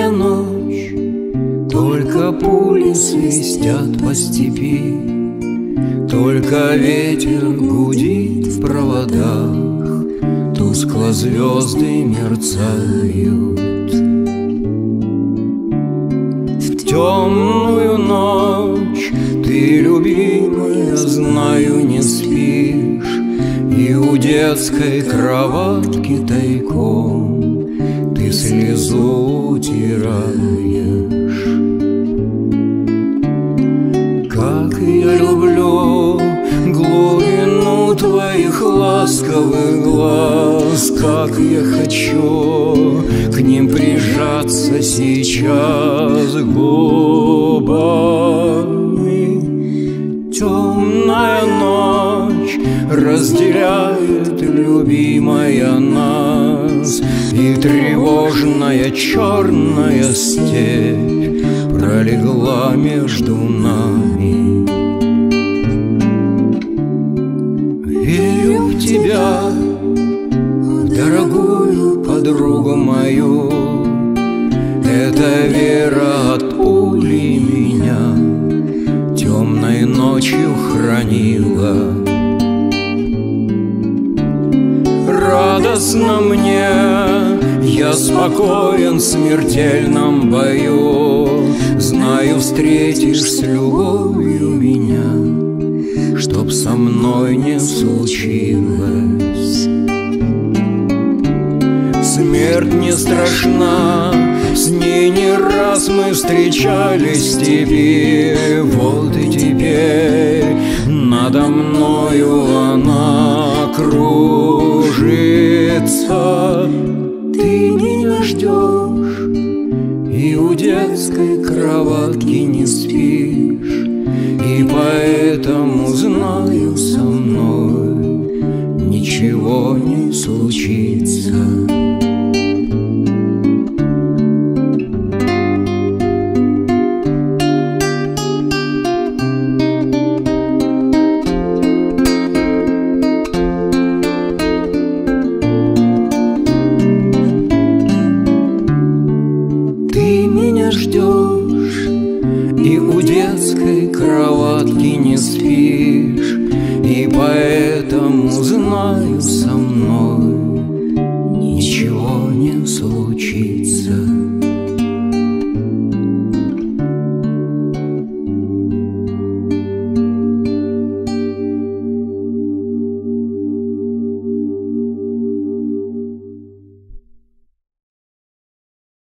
темная ночь, только пули свистят по степи, только ветер гудит в проводах, тускло звезды мерцают. В темную ночь ты, любимая, знаю, не спишь, и у детской кроватки тайком ты слезу утираешь. Как я люблю глубину твоих ласковых глаз, как я хочу к ним прижаться сейчас губами. Темная ночь разделяет, любимая, нас, и тревожная черная степь пролегла между нами. Верю в тебя, дорогую подругу мою, эта вера от пули меня темной ночью хранила. Радостно мне, я спокоен в смертельном бою, знаю, встретишь с любовью меня, чтоб со мной не случилось. Смерть не страшна, с ней не раз мы встречались в степи, вот и теперь надо мною она кружится. Ты меня ждешь и у детской кроватки не спишь, и поэтому знаю, со мной ничего не случится.